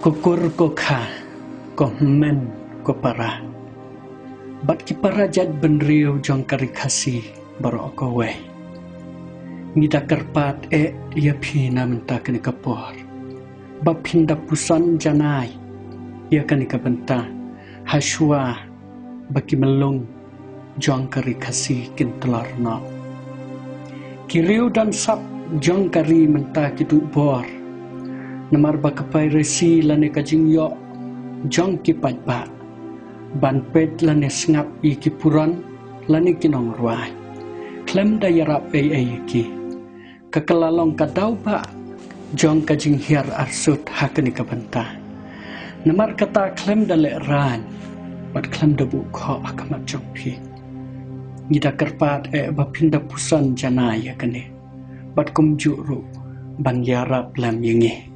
Kukur kokha, men kopara. Bat ki parajat benriu jong karikasi baro kowe. Ngida kerpat ya phina menta kani kapor. Bap pinda pusan janai ya kani kabenta. Hashwa baki melung jong karikasi kin telur no. Kiriu dan sap jong kari menta ki tu bor. Namar bakapai resi lane kajing yo jong ki pajba ban pet lane sngap i ki puran lane kinong ruai klem da yarap ki kakalalong kadau ba jong kajing hiar arsut hakani kabanta namar kata klem da le ran bat klem da bu kho akamat jong pi ngida kerpat bapinda pusan janaya kane bat kum juru ban yarap lam yengi.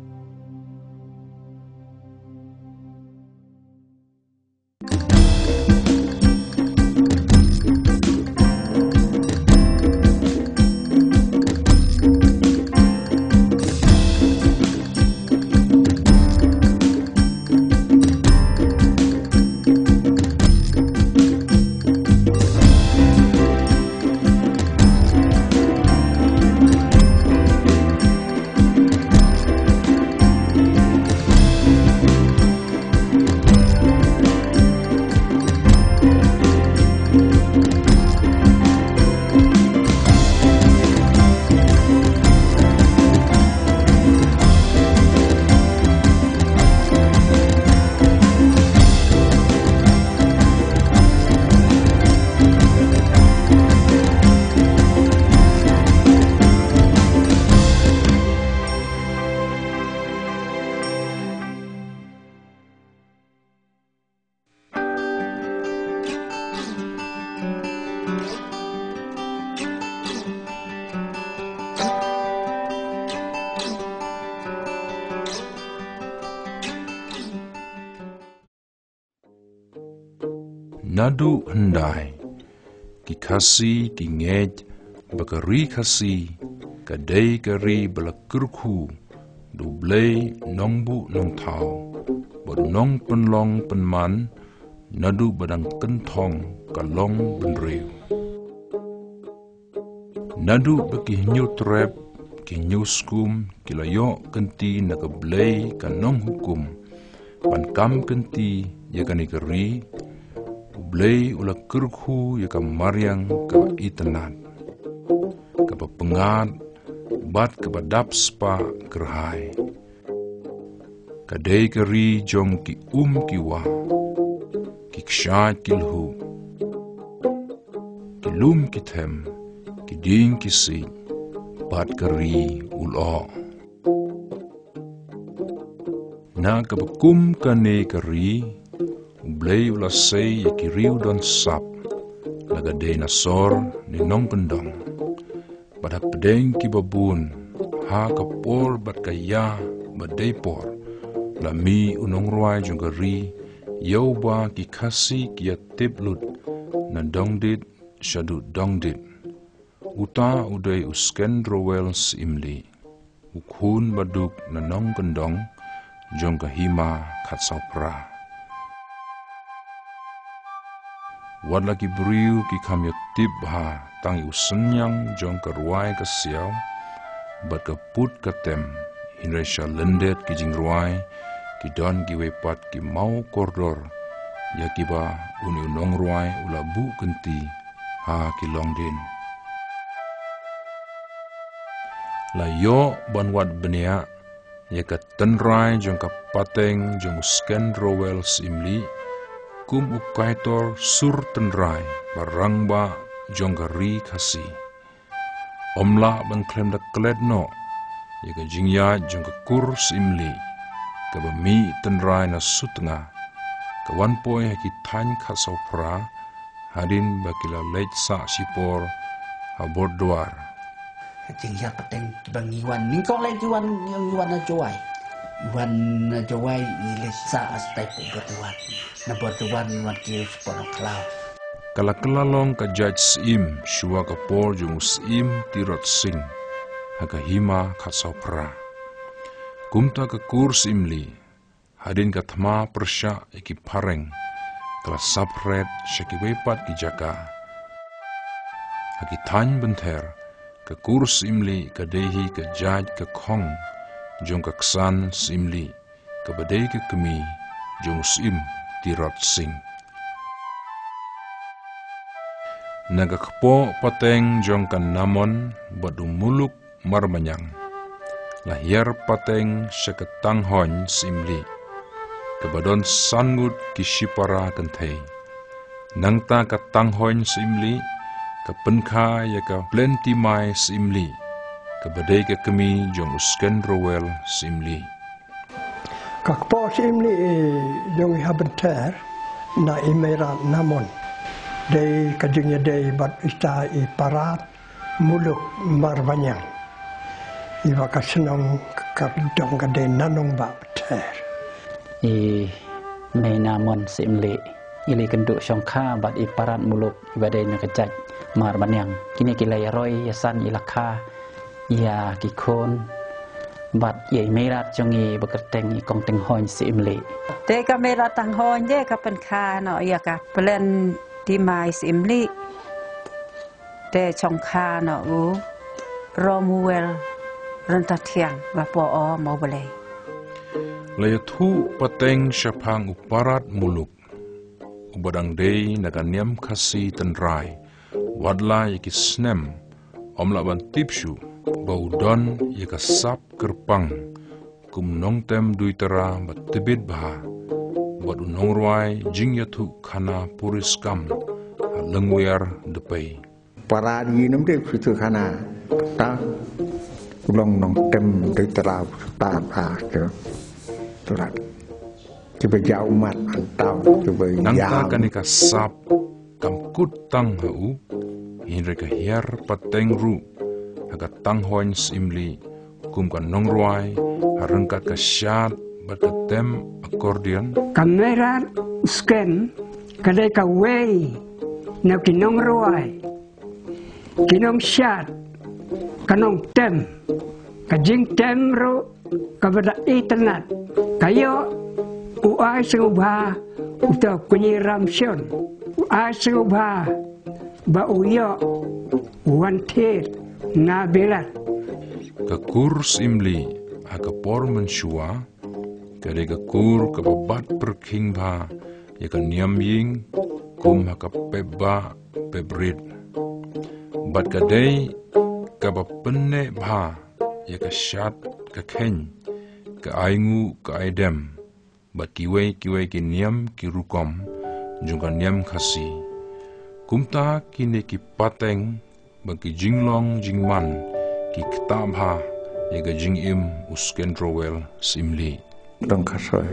Nadu hendai kikasi kingej bakari kasi kadai kari balakurku dublei nongbu nong tau bonong penlong penman nadu badang kentong kalong benriu nadu baki nyutrep ki nyuskum kilayo kenti nakablei kanong hukum pankam kenti yakani kari Blay ula kurku ya ka mariang ka itenat ka pengat bat ka badap spa kerhai ka dei keri jom ki kiwa ki kshat kilhu ki lum ki them ki ding ki si bat keri ulo na ka bekum ka ne keri Blay ula say ya kiriu don sap laga day na sor ni nong pendong pada pedeng ki babun ha kapor bat kaya badai por lami unong ruai jungari yau ba ki kasi ki tiblut na dongdit shadu dongdit uta udai usken rowels imli ukhun baduk na nong pendong jong kahima katsapra Wad lagi beriu ki kamyo tibha tangi usenyang jong karuai kasiau bat kaput katem hinrai lendet ki jingruai ki don ki wepat ki mau kordor ya kiba uni unong ruai ula bu kenti ha ki longdin la yo ban wad benia ya ka tenrai jong ka pateng jong usken rowel simli kum ukaitor sur tenrai barangba jonggari kasi omla bang klem da kledno ya ka jingya jong ka kurs imli ka bami tenrai na sutnga ka wanpoy haki tan khasopra hadin bakila lech sa sipor habordwar jingya pateng bangiwan ningkong lagi wan yang wan joai wan joai ile sa astai bertuan na bertuan wan ki pono klau Kalakalalong ka Judge Im, Shua ka por jungus Im tirot sing, haka hima kasopra. Kumta ka kurs imli, hadin kathma persya iki pareng kelas sapret syaki wepat ki jaka haki tany benter ke kurs imli ke dehi ke jaj ke khong jong ke ksan simli ke badai ke kemi jong sim tirot sing naga kpo pateng jong kan namon badu muluk marmanyang lahir pateng syaketang hon simli kebadon sangut kishipara kentei nangta katang hon simli kepenkha ya ka plenty mai simli kebadai ke kemi jong usken rowel simli kakpo simli jong habenter na imera namon Dei kajingnya dei bat ista I parat muluk marbanyang. Iwa kasenong kadong kade nanong ba beter. I may namon simli ili kenduk syongka bat I parat muluk ibadai nakajaj marbanyang. Kini kilai roy yasan ilakha ya kikon bat ye merat jongi bekerteng I kong teng hon simli. Te ka merat tang hon je kapan kha no ya ka plan di mai simli te chong kha no u romuel renta thiang wa po o mo bale layathu pateng syapang uparat muluk ubadang dei naganyam khasi tenrai wadla yaki snem omla ban tipshu baudon yaka sap kerpang kum nongtem duitera bat tebit bah badu nongruai jing yathu khana puriskam lengwiar depai para di nom de fitu khana ta long nong tem de tra ta ta ke turat ke beja umat antau ke beja nangta kanika sap kamkut tang hau hinre ka hiar pateng ru aga tang hoin simli kum kan nongruai harengkat ka syat berketem akordeon kamera scan kadai ka wei na kinong ruai kinong syat kanong tem kajing tem ro kabada internet kayo uai sengubha uta kunyi ramsion uai sengubha ba uyo wanted na belat ka kurs imli aga por menshua kadega kur ka babat perking ba ya ka niam ying kum haka peba pebrit bat kadai ka bapenne ba ya ka shat ka ken ka aingu ka aidem bat kiwei ki niam ki rukom jung ka niam khasi kumta kine ki pateng bagi jinglong jingman ki ktabha ya ka jingim usken rowel simli dong kasoi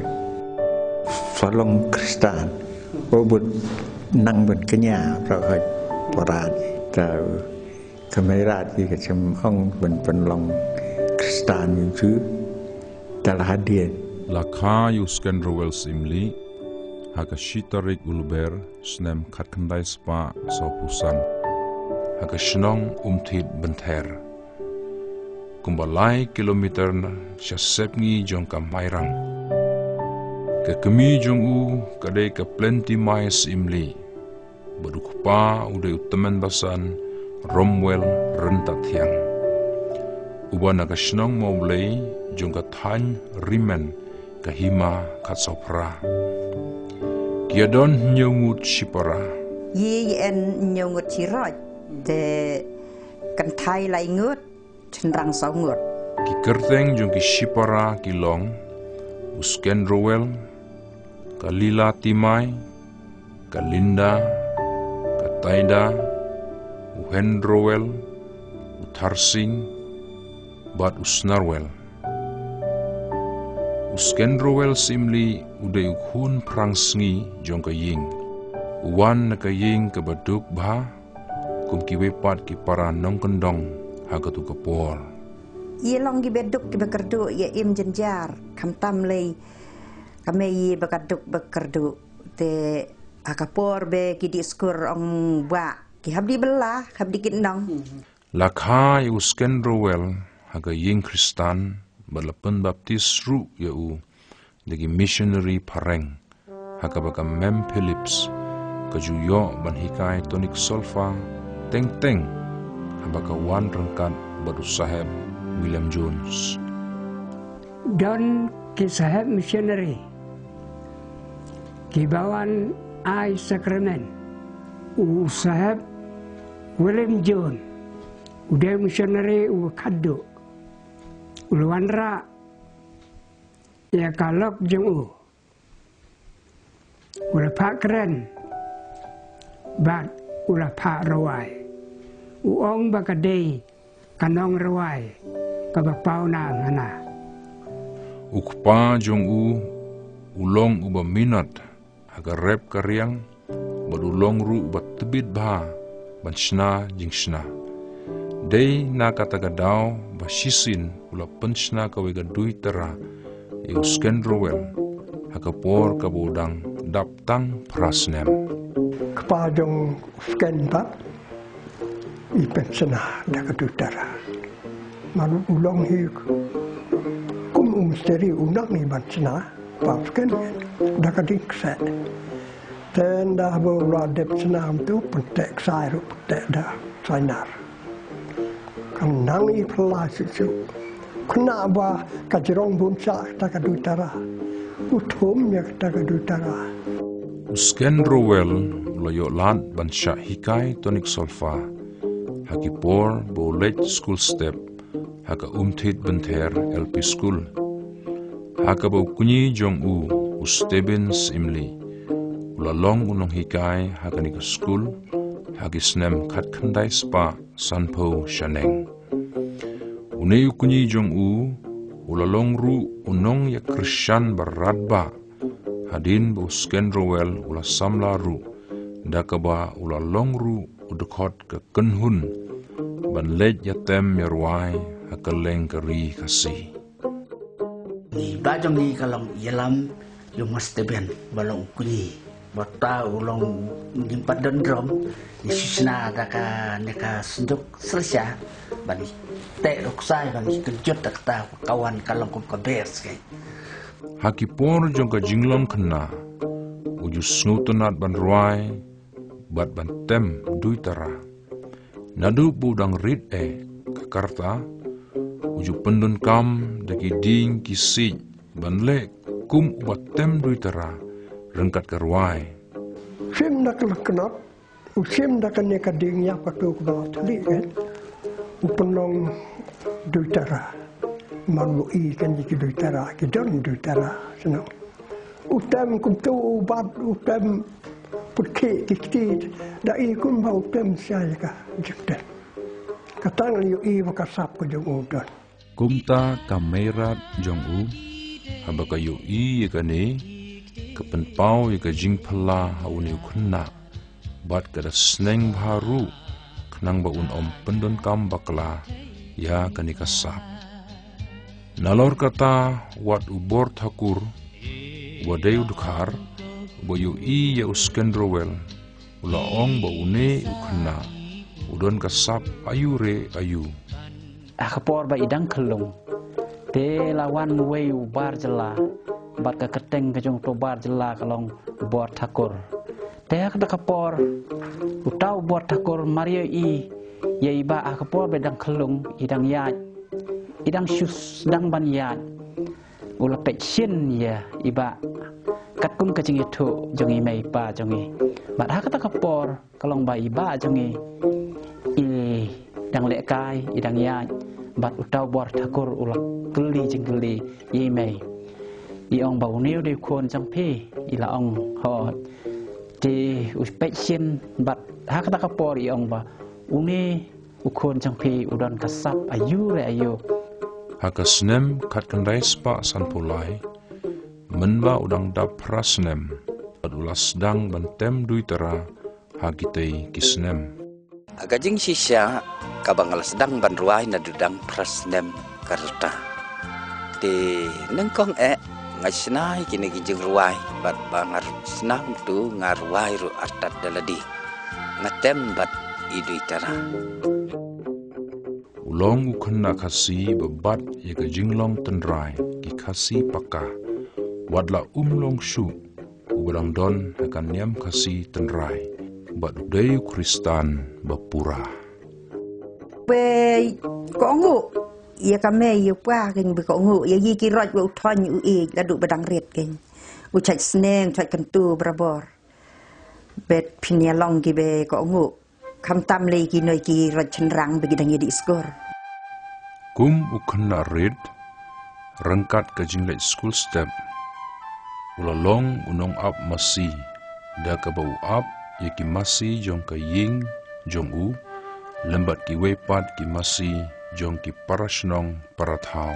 solong Kristan obut nang ben kenya pra parat ta kamera di kecem ong ben long Kristan itu telah hadir lakha usken rowel simli haka shitarik ulber snem khatkandai spa sopusan haka shnong umthit benther kumbalai kilometer na syasepngi jong ka mairang ke kemi jong u kadai ka plenty mais imli badukpa uday utamen basan romwel renta thiang ubana ka shnong moblei jong ka thany rimen ka hima khat sopra kiadon nyungut shipara yi en nyungut chiroj te kan thai lai ngut cenderang saungut ki kerteng jong ki shipara ki long usken rowel ka lila timai ka linda ka taida uhen rowel utharsing bat usnarwel usken rowel simli uday ukhun prangsngi jong ka ying uwan na ka ying ka baduk ba kum ki wepat ki para nong kendong hagatu kapor ye long gi beduk gi bekerdu ye im jenjar kam tam lei kame ye bekaduk bekerdu te akapor be ki diskur ong ba ki habdi belah habdi kindong lakha usken rowel haga ying kristan balapan baptis ru ya u dagi missionary pareng hakabaka Mem Phillips kajuyo ban hikai tonik solfa teng habaka wan rengkat badu saheb William Jones. Dan ki saheb missionary ki bawan ai sakramen saheb William Jones udah missionary kaddo ulwanra ya kalok jeng ulah pak keren bat ulah pak rawai uong bakadei kanong rawai kabapau na ngana ukpa jong ulong uba minat agar rep karyang badulong ru uba tebit bah banshna jingshna dei na katagadao bashisin ula penshna kawega duitara Euskenrowel hakapor kabodang daptang prasnem Kepadang sken pak ipen senah dak dutara malu ulang hi kum misteri unang ni ban senah pak sken dak dikse tenda bola dep senam tu pentek sai ru pentek dah sainar kan nang i pelasi su kena ba kajrong bunsa dak dutara utumnya dak dutara Euskenrowel loyo lat bansha hikai tonik solfa hakipor bolet school step haka umtit benter LP school haka bau kunyi jong Ustebens imli ulalong unong hikai haka nika school haki snem kat kandai spa sanpo shaneng unei kunyi jong ulalong ru unong ya Krishan baradba hadin bu Euskenrowel ula samla ru dakaba ula longru udekot ke kenhun ban lej yatem yarwai hakaleng keri kasih ni bajang ni kalong yelam yung masteben balong kunyi bata ulong dimpat dendrom ni susna daka neka senjuk selesai bani te ruksai bani kejut dakta kawan kalong kum kabes kai hakipor jong ka jinglong kena uju snutunat ban ruai bat bantem duitara nadu budang rit kakarta uju pendun kam daki ding kisi banle kum batem duitara rengkat kerwai sim nak kenap usim dak ne kading ya patu ko tali kan upenong duitara malu i kan jiki duitara ki don duitara senang utam kuntu bat utam putih dikit dai kun bau tem saya ka jikte katang yu i bakasap ko jong udon kumta kamera jong habaka yu i kane kepenpau ka jingpala hauni kunna bat kada sneng baru kenang baun om pendon kam bakla ya kanika sap nalor kata wat ubor thakur wadai udkhar boyu i ya Euskenrowel ula ong baune ukna udon kasap ayure ayu akapor ba idang kelung te lawan wei ubar jela bat ka keteng ka jong tobar jela kalong bor thakur te akapor utau bor thakur mario i ya iba akapor bedang kelung idang ya idang syus dang ban ya ula pechin ya iba kat kum kacing itu jongi mai pa jongi bat ha kata kapor kalong ba iba jongi i dang lek kai idang ya bat utau bor thakur ula geli jenggeli i mai i ong bau neu de kon jang pe ila ong ho ti uspechin bat ha kata kapor i ong ba une ukon jang pe udon kasap ayu re ayu hakasnem kat kandai spa sanpulai menba udang dap prasnem adulas dang bantem duitara hagitei kisnem agajing sisya kabangal sedang banruai na dudang prasnem karta di nengkong ngasnai kini gijing ruai bat bangar senang tu ngaruai ru artat daladi ngatem bat iduitara ulong ukhenna khasi babat ye ka jinglong tenrai ki khasi paka wadla long shu ubelang don akan niam kasih tenrai bat budaya Kristan bapura. Be kongu ia kami ia pa keng be kongu ia yi kiraj be uthon u e ladu bedang ret keng u chaj sneng chaj kentu brabor bet pinia long ki be kongu kam tam le ki noi ki raj chenrang be gidang di skor Kum ukena red rengkat ke jinglek school step ulalong unong up masih da ke bau up yaki masih jong ke ying jong u lembat ki wepat ki masih jong ki parasnong parathau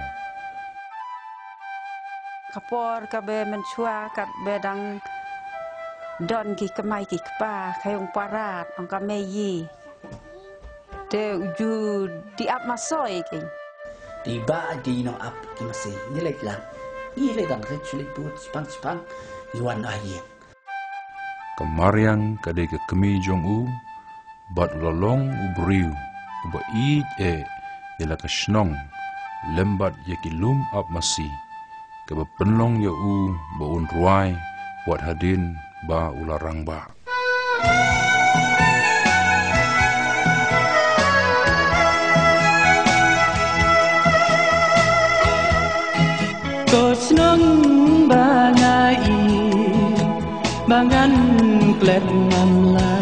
kapor ka be menchua kat bedang don ki kemai ki kpa kayong parat ong ka meyi te ju di ap masoi ki Tiba di no ap ki masih nilai lang nilai dang ritual buat spang iwan ayen Kemariang kadai ke kemi jong u bat ulalong ubriu uba i yala ke snong lembat yaki lum ap masih ke penlong ya u ba un ruai buat hadin ba ularang ba Kosnong bangai mangan klet ngamla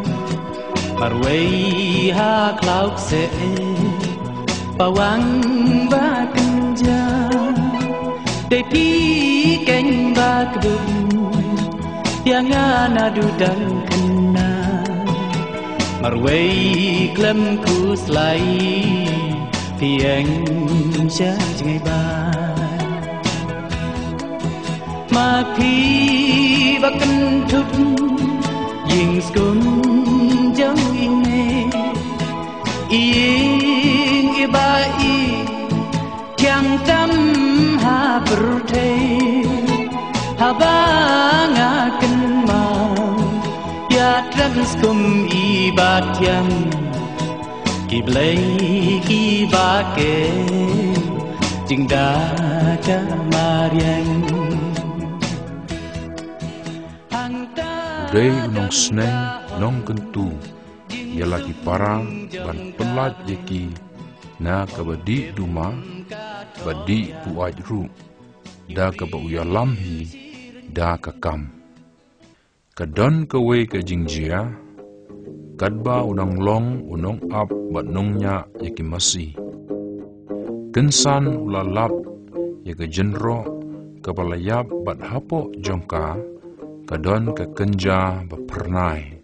marwei ha klauk se pawang ba kenja de pi keng ba kebun yang adu dan kena marwei klem ku slai pieng sha ngai ba Mati bakan thúc ding skun jang ine ing ibai tiang tam ha berte ha bangaken mau ya transkum ibat yang kiblai kibake jing da kamariang Budaya unong sneng nong kentu ia lagi parang ban pelat yaki na kabadi duma badi puaj ru da kaba uya lamhi da kakam kadon kawe ke jingjia kadba unong long unong ap bat nongnya yaki masih kensan ulalap yaka jenro kabalayap bat hapo jongka kadon ke kenja bapernai.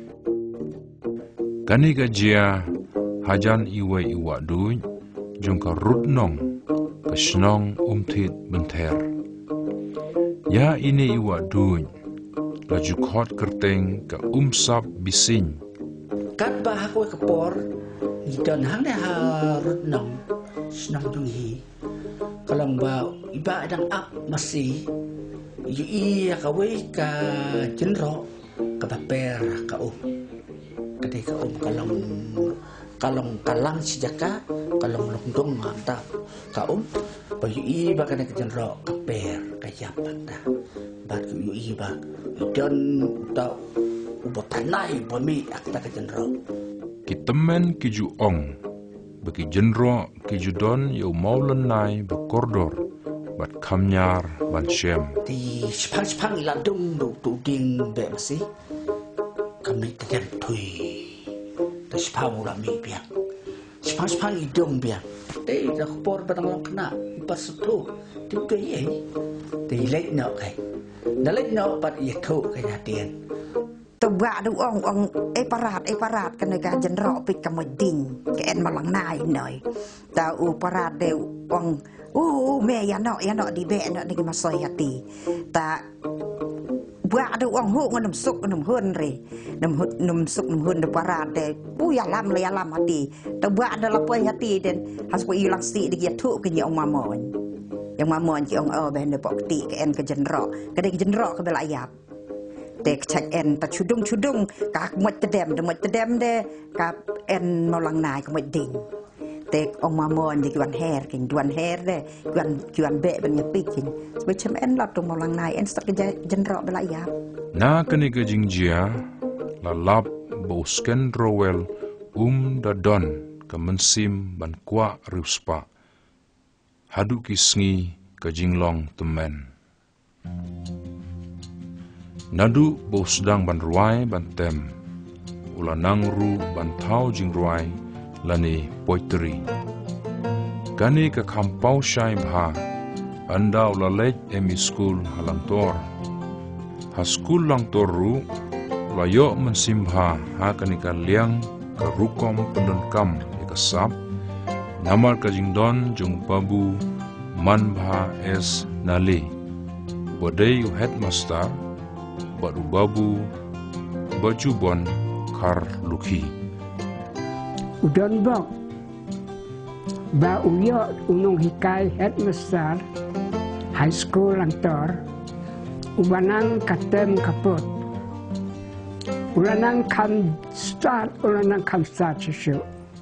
Kani gajia hajan iwe iwa duj jongka rutnong kesnong umtit benter. Ya ini iwa duj laju khot kerteng ke umsap bising. Kat bah aku kepor idon hang ne ha rutnong snong dunghi kalau ba iba dang ap masih iya kawe ka jenro ka paper ka kadai ka kalong kalang sejaka kalong longdong mantap ka bayu i ba kana ka jenro ka per ka yapak da ba yu i ba don ta ubotanai bomi akta ka jenro Kitemen kiju ong bagi jenro kiju don yau maulenai bakordor bat kamnyar ban shem di sepang iladung do ding be masih kami tekan tui da sepang urami biang sepang idong biang dei da khpor batang long kena pas tu tu ke ye dei lek no kai da lek no pat ye thu kai na tien Tubak du ong parat kan ga jenro pik kamoding ke en malang nai noi ta u parat de ong me ya no di be no ni masoi hati ta buat ada uang hu nganum suk nganum hun re num suk num hun de parat de pu ya lam le ya lam hati ta buat ada lapoi hati den has pu ilang si de tu ke ong mamon yang mamon ki ong ben de pok ti ke en ke jenro ke de jenro ke belayap tek cek en ta chudung kak moch tedem de kap en malang nai ke moch ding tek ong mamon di kuan hair king duan hair deh kuan be ben nyepi king macam en lot tung molang nai en stak jenrok bela ya na kani ke jingjia la lap bosken rowel da don ke mensim ban kwa riuspa hadu kisngi ke jinglong temen nadu bosdang ban ruai ban tem ulanang ru ban thau jingruai lani poiteri kani ka kampau shaim ha anda ulalej emi school halangtor ha school langtor ru layo mensimha ha kani ka liang ka rukom pendonkam ka sap namar ka jingdon jung babu man bha es nali bodai headmaster badu babu bajubon kar lukhi udon bok ba uyo unong hikai headmaster high school langtor ubanang katem kapot ulanang kam start shishu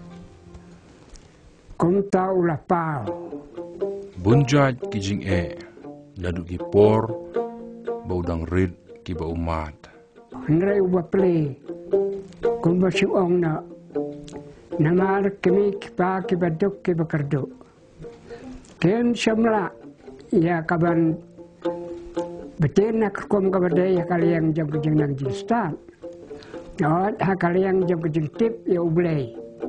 kumta ulapao bunjat kijing nadu ki por baudang rid ki ba umat nre ubapli kumba siong na namar kami kipa kibaduk kibakardu ken syamla ya kaban betin nak kum kabadai ya kaliang jam kejeng nang jinstan ot ha kaliang jam kejeng tip ya ublay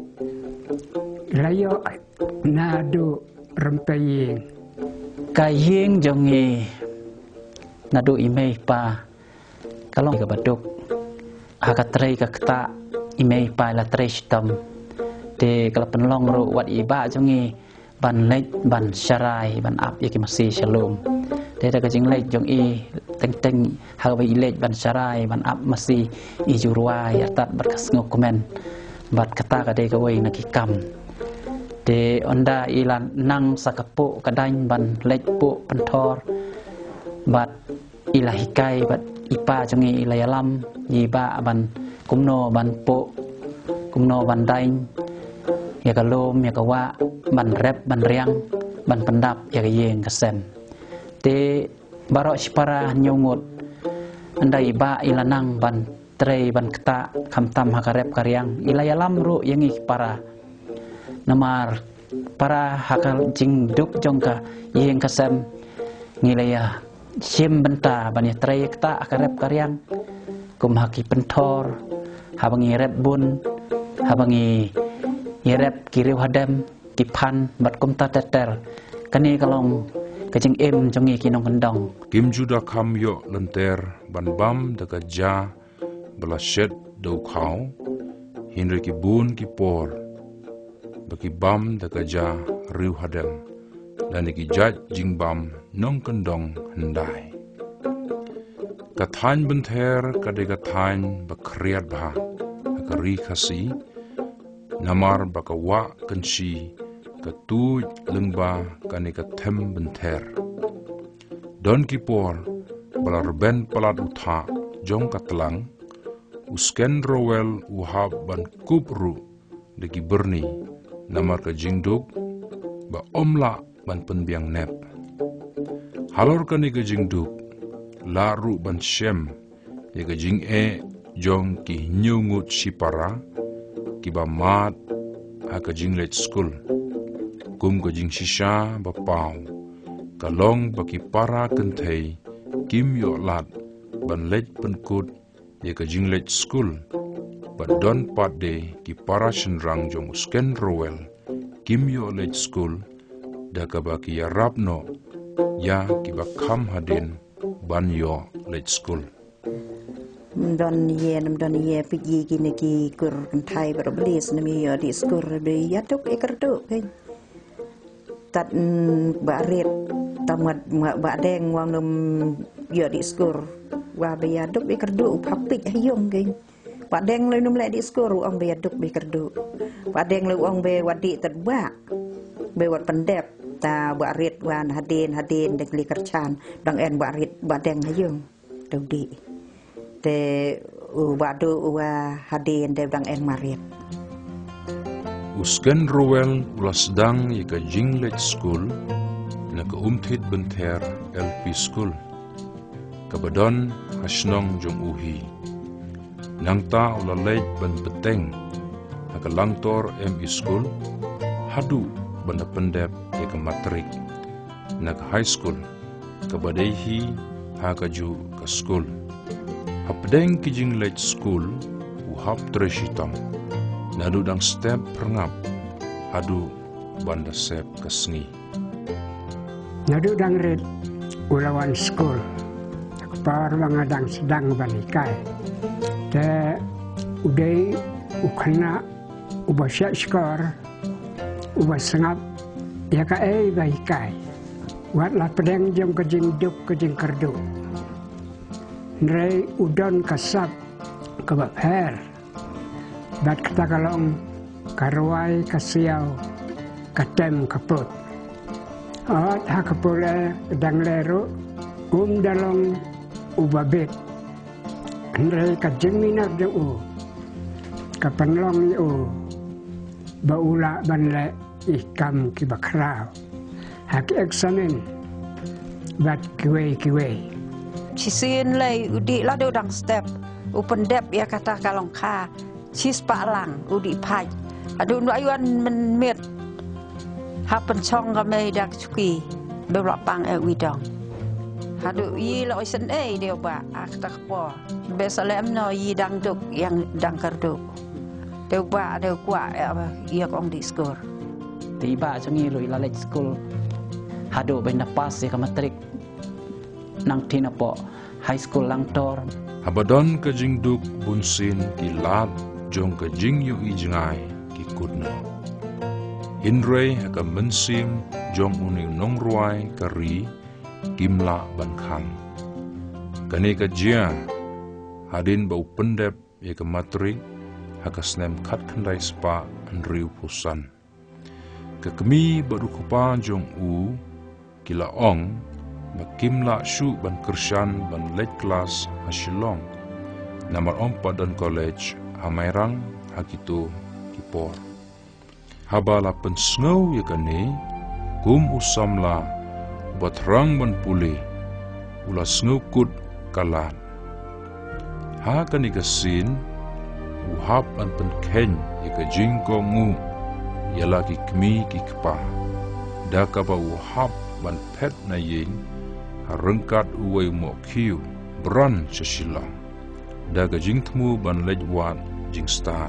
layo nadu rempeying kayeng jongi nadu imei pa kalau kabaduk hakatrei kakta imei pa la trestam de kalau penlong ru wat iba jongi ban lek ban syarai ban ap yaki masih shalom de da kajing lek jong i teng hawi lek ban syarai ban ap masih i jurwai atat berkas ngokomen bat kata kade kawai nakikam de onda ilan nang sakapu kadang ban lek pu pentor bat ilahikai bat ipa jongi ilayalam yiba ban kumno ban pu kumno ban dain ya kalom ya kawa ban rep ban riang ban pendap ya yeng kesen de barok sipara nyungut anda iba ilanang ban trei ban keta kamtam hakarep karyang ilayalam ru yangi para namar para hakal jingduk jongka yeng kesen ngilaya sim benta ban ya trei keta akarep karyang kum haki pentor habangi rep bun habangi yerep kiriu hadam kipan bat kumta teter kani kalong kajing jongi kinong kendong kim juda kam yo lenter ban bam daga ja belashet do khau hinre ki bun ki por baki bam daga ja riu hadam dan ki jaj jing bam nong kendong hendai kathan benter kade kathan bakriat ba akari khasi namar bakawa kansi katuj lengba kani katem benter don kipor balarben palat utha jong katlang usken rowel uhab ban kubru deki berni namar ka jingduk ba omla ban penbiang nep halor kani ka jingduk laru ban shem ya ka jing jong ki nyungut sipara kiba mat aka jinglet school kum ka jing shisha ba pau kalong baki para kenthei kim yo lat ban lej penkut ye ka jinglet school ba don pat de ki para shenrang jong sken rowel kim yo lej school da ka baki yarapno ya kiba kham hadin ban yo lej school don ye pigi kini ki kur kentai berblis nami yo di skur be yatuk ekerdu kan tat barit tamat badeng wang num yo di skur wa be yatuk ekerdu papik ayung kan badeng le num le di skur ong be yatuk be kerdu badeng le ong be wadi tadba be wat pendep ta barit wan hadin degli kercan dang en barit badeng ayung tudi te badu wa hadin de dang en marit usken Rowell ulas dang ika Jinglet School na kaumthit benter LP School. Kabadon hasnong jong uhi. Nang ta ulalay ban beteng ika Langtor ME School hadu banda pendep ika matrik nag high school kabadehi hakaju ka school. Hapdeng ki Jinglet School uhap treshitam nadu dang step perngap hadu banda sep kesngi. Nadu dang red ulawan school par mangadang sedang banikai te udai ukana ubasya skor ubasangap ya ka baikai watlah pedeng jom kejing duk kejing kerdu nrei udon kasap kebab her bat kata kalong karwai kasiau katem kaput ot hakapule dang leru dalong ubabit nrei kajeng minar de kapanlong baula banle ikam kibakrao hak eksamen bat kiwe Cisin lay udi lado dang step upendep ya kata kalong ka cis palang udi pai adu ayuan menmit hapen chong kami dak cuki berapang widong adu yi lo isen dia ba akta po besalem no yi dang duk yang dang karduk dia ba ada kwa ya kong di skor tiba cengi lu ilalet school hadu benda pas ya kamatrik nang tinapo high school Langtor. Habadon ka jingduk bunsin ki lat jong ka jingyu ijngai ki kudna. Hinrei haka mensim jong uni nongruai kari kimla bankhang. Kani ka jia hadin bau pendep ya ka matrik haka snem kat kandai spa anriu pusan. Kekemi baru kupa jong kila ong makimla shu ban kershan ban late class hasilong namar 4 dan college hamairang hakitu kipor habala pensngau ya kane kum usamla batrang ban puli ula snukut kalan ha kani gasin uhap an penken ya ka jingko ngu yala ki kmi ki kpa daka ba uhap ban pet na ying harengkat uway mo kiu bran sesilang daga jing temu ban lejwat jing stat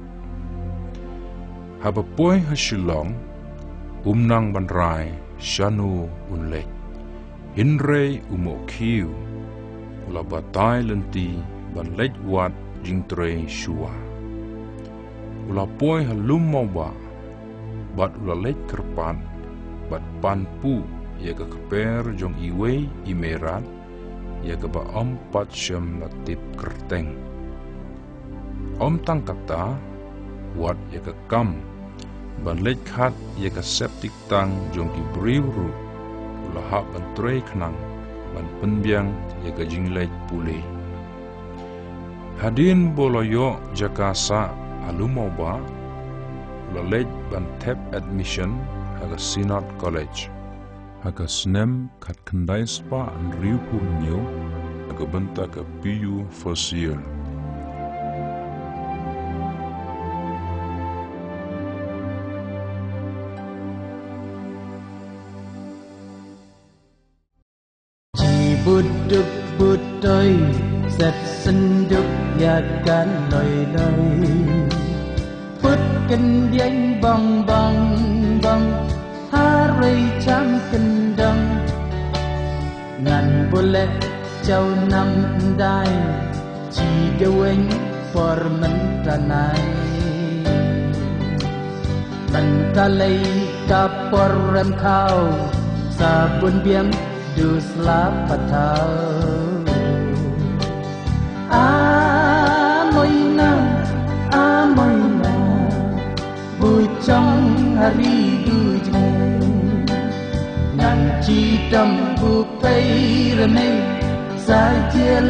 haba poi hasilong umnang ban rai shanu unlek hinrei umo kiu ula batai lenti ban lejwat jing trei shua ula poi halum mau ba bat ula lej kerpat bat panpu ya ke keper jong iwe imerat ya ke ba om pat syam latip kerteng om tangkata wat ya ke kam ban lek khat ya ke septik tang jong ki briuru lahap ban trei khnang ban penbiang ya ke jinglek pule hadin boloyo jakasa alumoba lalej ban tap admission aga Sinat College aga snem kat kendai spa an riu punyo aga benta ka PU first year. Buduk butoy set senduk yakan loy loy put ken dieng bang bang bang hari cham kendang ngan boleh jauh nam dai chi deweng for mentanai mentalai kapor rem kau sabun biam dus la patau amoy na bucong hari Cidam bukai remeh saja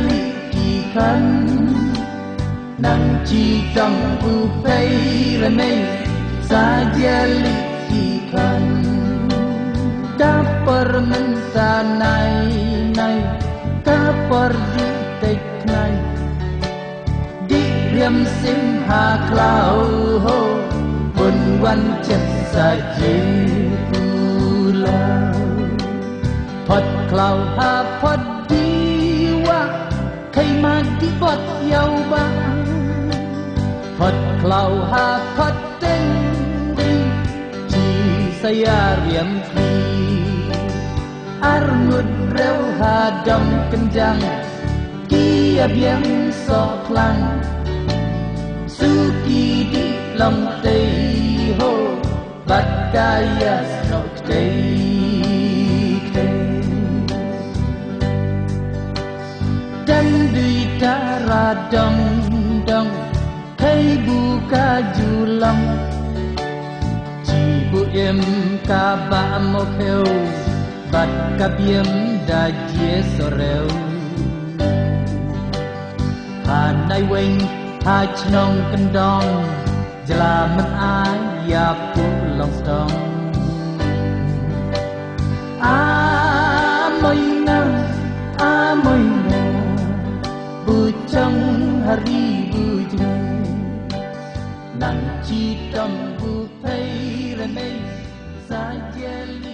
likikan Nang cidam bukai remeh saja likikan dapur mentanai nai kapor di teknai di riam simha klau ho bun wan chen saja pulau pot klau ha pot diwa kai mati pot yau ba pot klau ha pot teng ding ji saya riam kli armut reu hadam kenjang kia biang sok lang suki di long tei ho bat daya sok tei dan dui tara dong dong kai buka julang ji bu em ka ba mo kheu bat ka biem da jie soreu hanai weng ha chnong kendong jela men ai ya pu long stong a moi na bu trong hari bu jeng nang chi tam bu thei re nei sa je